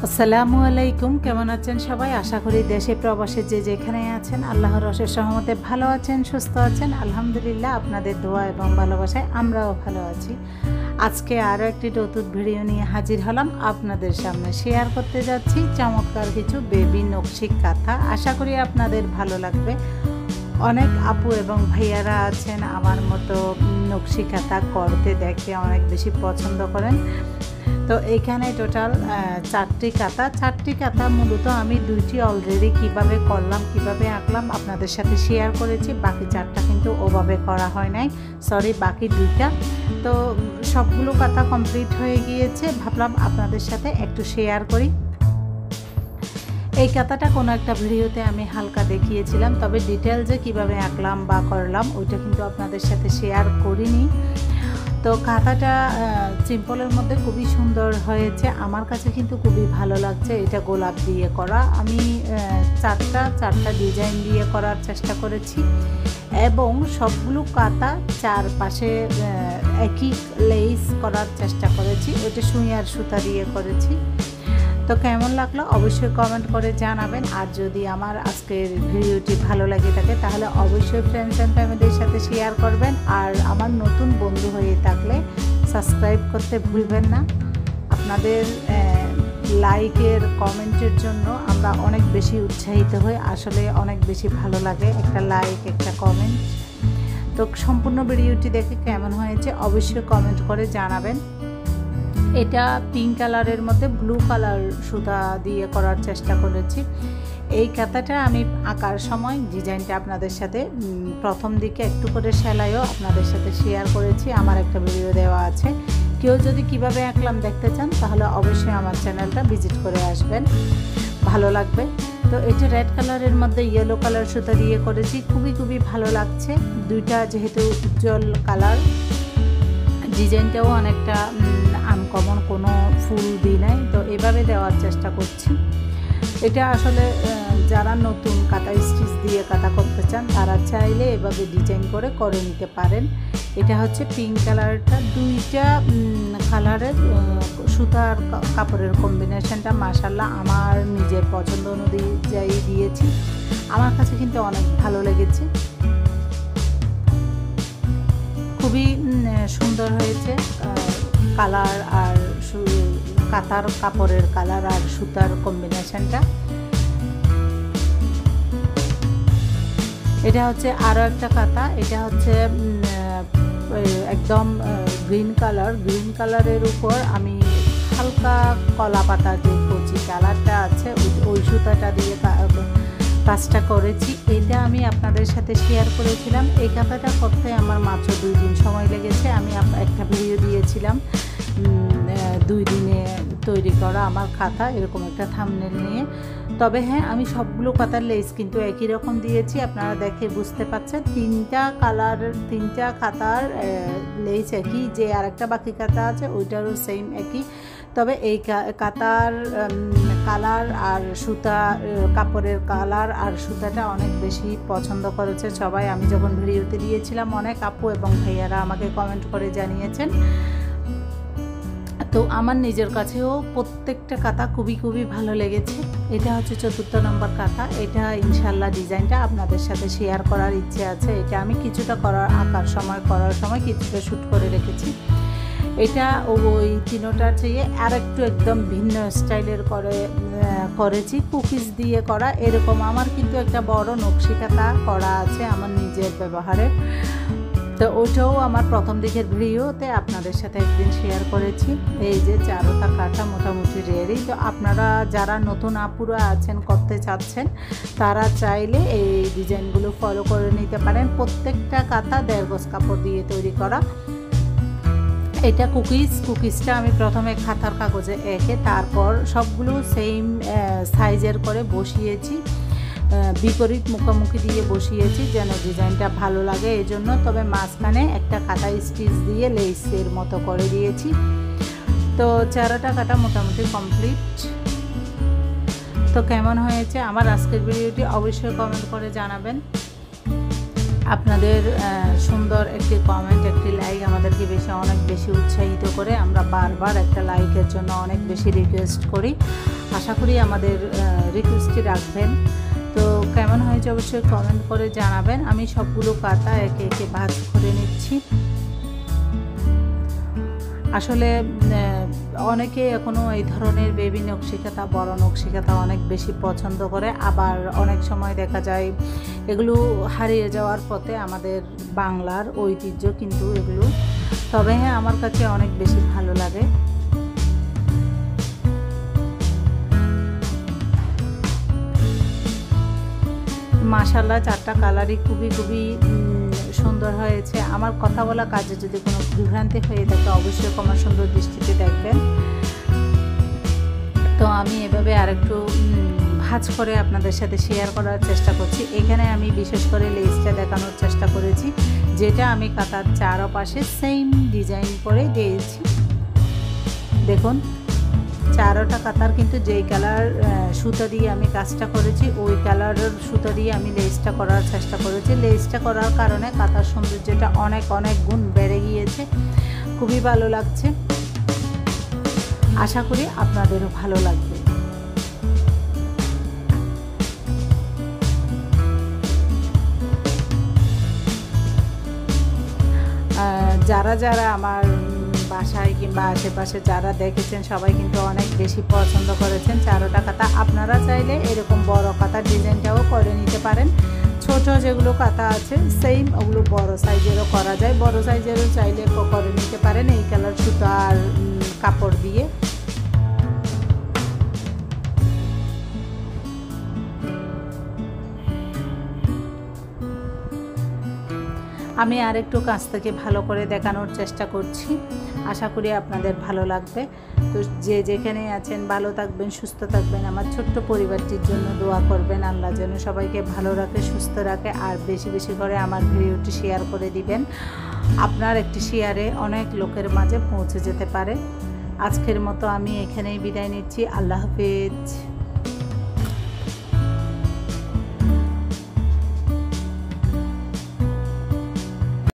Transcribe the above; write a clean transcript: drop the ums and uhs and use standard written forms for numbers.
আসসালামু আলাইকুম। কেমন আছেন সবাই? আশা করি দেশে প্রবাসে যে যেখানে আছেন আল্লাহর অশেষ রহমতে ভালো আছেন, সুস্থ আছেন। আলহামদুলিল্লাহ, আপনাদের দোয়া এবং ভালোবাসায় আমরাও ভালো আছি। আজকে আরও একটি নতুন ভিডিও নিয়ে হাজির হলাম। আপনাদের সামনে শেয়ার করতে যাচ্ছি চমৎকার কিছু বেবি নকশি কাঁথা। আশা করি আপনাদের ভালো লাগবে। অনেক আপু এবং ভাইয়ারা আছেন আমার মতো নকশি কাঁথা করতে দেখে অনেক বেশি পছন্দ করেন। তো এইখানে টোটাল চারটি কাঁথা মূলত আমি দুইটি অলরেডি কিভাবে করলাম, কিভাবে আঁকলাম আপনাদের সাথে শেয়ার করেছি। বাকি চারটা কিন্তু ওভাবে করা হয় নাই, সরি, বাকি দুইটা। তো সবগুলো কাঁথা কমপ্লিট হয়ে গিয়েছে, ভাবলাম আপনাদের সাথে একটু শেয়ার করি। এই কাঁথাটা কোনো একটা ভিডিওতে আমি হালকা দেখিয়েছিলাম, তবে ডিটেলসে কিভাবে আঁকলাম বা করলাম ওইটা কিন্তু আপনাদের সাথে শেয়ার করিনি। তো কাঁথাটা সিম্পলের মধ্যে খুবই সুন্দর হয়েছে, আমার কাছে কিন্তু খুবই ভালো লাগছে। এটা গোলাপ দিয়ে করা, আমি চারটা ডিজাইন দিয়ে করার চেষ্টা করেছি এবং সবগুলো কাঁথা চারপাশে একই লেস করার চেষ্টা করেছি। ওইটা সুই আর সুতা দিয়ে করেছি। তো কেমন লাগলো অবশ্যই কমেন্ট করে জানাবেন। আর যদি আমার আজকের ভিডিওটি ভালো লাগে থাকে তাহলে অবশ্যই ফ্রেন্ডস অ্যান্ড ফ্যামিলির সাথে শেয়ার করবেন। আর আমার নতুন বন্ধু হয়ে থাকলে সাবস্ক্রাইব করতে ভুলবেন না। আপনাদের লাইকের কমেন্টের জন্য আমরা অনেক বেশি উৎসাহিত হই, আসলে অনেক বেশি ভালো লাগে একটা লাইক, একটা কমেন্ট। তো সম্পূর্ণ ভিডিওটি দেখে কেমন হয়েছে অবশ্যই কমেন্ট করে জানাবেন। এটা পিঙ্ক কালারের মধ্যে ব্লু কালার সুতা দিয়ে করার চেষ্টা করেছি। এই কাঁথাটা আমি আঁকার সময় ডিজাইনটা আপনাদের সাথে প্রথম দিকে একটু করে সেলাইও আপনাদের সাথে শেয়ার করেছি, আমার একটা ভিডিও দেওয়া আছে। কেউ যদি কিভাবে আঁকলাম দেখতে চান তাহলে অবশ্যই আমার চ্যানেলটা ভিজিট করে আসবেন, ভালো লাগবে। তো এটা রেড কালারের মধ্যে ইয়েলো কালার সুতা দিয়ে করেছি, খুবই ভালো লাগছে। দুইটা যেহেতু উজ্জ্বল কালার, ডিজাইনটাও অনেকটা আনকমন, কোনো ফুল দিই নাই, তো এভাবে দেওয়ার চেষ্টা করছি। এটা আসলে যারা নতুন কাঁথা স্টিচ দিয়ে কাঁথা করতে চান তারা চাইলে এভাবে ডিজাইন করে নিতে পারেন। এটা হচ্ছে পিঙ্ক কালারটা, দুইটা কালারের সুতার কাপড়ের কম্বিনেশনটা মাশাআল্লাহ আমার নিজের পছন্দ অনুযায়ী দিয়েছি, আমার কাছে কিন্তু অনেক ভালো লেগেছে, খুবই সুন্দর হয়েছে কালার আর কাঁথার কাপড়ের কালার আর সুতার কম্বিনেশনটা। এটা হচ্ছে আরও একটা কাঁথা, এটা হচ্ছে একদম গ্রিন কালারের উপর আমি হালকা কলা পাতা যে কচি কালারটা আছে ওই সুতাটা দিয়ে কাজটা করেছি। এটা আমি আপনাদের সাথে শেয়ার করেছিলাম। এই কাঁথাটা করতে আমার মাত্র 2 দিন সময় লেগেছে। আমি একটা ভিডিও দিয়েছিলাম 2 দিনে তৈরি করা আমার খাতা, এরকম একটা থাম্বনেল নিয়ে। তবে হ্যাঁ, আমি সবগুলো কাঁথার লেস কিন্তু একই রকম দিয়েছি, আপনারা দেখে বুঝতে পারছেন। 3টা খাতার লেস একই, যে আরেকটা বাকি কাঁথা আছে ওইটারও সেম একই। তবে এই কাঁথার কালার আর সুতা, কাপড়ের কালার আর সুতাটা অনেক বেশি পছন্দ করেছে সবাই। আমি যখন ভিডিওতে দিয়েছিলাম অনেক আপু এবং ভাইয়ারা আমাকে কমেন্ট করে জানিয়েছেন। তো আমার নিজের কাছেও প্রত্যেকটা কাঁথা খুবই ভালো লেগেছে। এটা হচ্ছে 4 নম্বর কাঁথা। এটা ইনশাল্লাহ ডিজাইনটা আপনাদের সাথে শেয়ার করার ইচ্ছে আছে। এটা আমি কিছুটা করার সময় কিছুটা শ্যুট করে রেখেছি। এটা ওই 3টার চেয়ে আর একটু একদম ভিন্ন স্টাইলের করেছি, কুকিজ দিয়ে করা। এরকম আমার কিন্তু একটা বড় নকশি কাঁথা করা আছে আমার নিজের ব্যবহারের, তো ওটাও আমার প্রথম দিকের ভিডিওতে আপনাদের সাথে একদিন শেয়ার করেছি। এই যে 4টা কাঁথা মোটামুটি রেডি। তো আপনারা যারা নতুন আপুরা আছেন, করতে চাচ্ছেন, তারা চাইলে এই ডিজাইনগুলো ফলো করে নিতে পারেন। প্রত্যেকটা কাঁথা 1.5 গজ কাপড় দিয়ে তৈরি করা। এটা কুকিজটা আমি প্রথমে খাতার কাগজে এঁকে তারপর সবগুলো সেম সাইজের করে বসিয়েছি, বিপরীত মুখোমুখি দিয়ে বসিয়েছি যেন ডিজাইনটা ভালো লাগে এই জন্য। তবে মাঝখানে একটা কাঁথা স্টিচ দিয়ে লেসের মতো করে দিয়েছি। তো 4টা কাঁথা মোটামুটি কমপ্লিট। তো কেমন হয়েছে আমার আজকের ভিডিওটি অবশ্যই কমেন্ট করে জানাবেন। আপনাদের সুন্দর একটি কমেন্ট, একটি লাইক আমাদেরকে অনেক বেশি উৎসাহিত করে। আমরা বারবার একটা লাইকের জন্য অনেক বেশি রিকোয়েস্ট করি। আশা করি আমাদের রিকোয়েস্টটি রাখবেন। তো কেমন হয়েছে অবশ্যই কমেন্ট করে জানাবেন। আমি সবগুলো পাতা একে একে ভাঁজ করে নিচ্ছি। আসলে অনেকে এখনও এই ধরনের বেবি নকশিকাঁথা, বড় নকশিকাঁথা অনেক বেশি পছন্দ করে। আবার অনেক সময় দেখা যায় এগুলো হারিয়ে যাওয়ার পথে, আমাদের বাংলার ঐতিহ্য কিন্তু এগুলো। তবে হ্যাঁ, আমার কাছে অনেক বেশি ভালো লাগে। মাশাআল্লাহ, চারটা কালারই খুবই সুন্দর হয়েছে। আমার কথা বলা কাজে যদি কোনো বিভ্রান্তি হয়ে থাকে অবশ্যই ক্ষমা সুন্দর দৃষ্টিতে দেখবেন। তো আমি এভাবে আরেকটু ভাঁজ করে আপনাদের সাথে শেয়ার করার চেষ্টা করছি। এখানে আমি বিশেষ করে লেসটা দেখানোর চেষ্টা করেছি, যেটা আমি কাতার চারপাশে সেম ডিজাইন করে দিয়েছি। দেখুন, চারোটা কাতার কিন্তু যেই কালার সুতা দিয়ে আমি কাজটা করেছি, ওই কালারের সুতা দিয়ে আমি লেসটা করার চেষ্টা করেছি। লেসটা করার কারণে কাতার সৌন্দর্যটা অনেক গুণ বেড়ে গিয়েছে। খুবই ভালো লাগছে। আশা করি আপনাদেরও ভালো লাগবে। যারা আমার বাসায় কিংবা আশেপাশে যারা দেখেছেন সবাই কিন্তু অনেক বেশি পছন্দ করেছেন চারোটা কাতা। আপনারা চাইলে এরকম বড় কাতার ডিজাইনটাও করে নিতে পারেন। ছোট যেগুলো কাতা আছে সেম ওগুলো বড় সাইজেরও করা যায়। বড় সাইজেরও চাইলে করে নিতে পারেন এই কালার সুতা আর কাপড় দিয়ে। আমি আরেকটু কাছ থেকে ভালো করে দেখানোর চেষ্টা করছি। আশা করি আপনাদের ভালো লাগবে। তো যে যেখানে আছেন ভালো থাকবেন, সুস্থ থাকবেন। আমার ছোট্ট পরিবারটির জন্য দোয়া করবেন, আল্লাহ যেন সবাইকে ভালো রাখে, সুস্থ রাখে। আর বেশি করে আমার ভিডিওটি শেয়ার করে দিবেন। আপনার একটি শেয়ারে অনেক লোকের মাঝে পৌঁছে যেতে পারে। আজকের মতো আমি এখানেই বিদায় নিচ্ছি। আল্লাহ হাফেজ।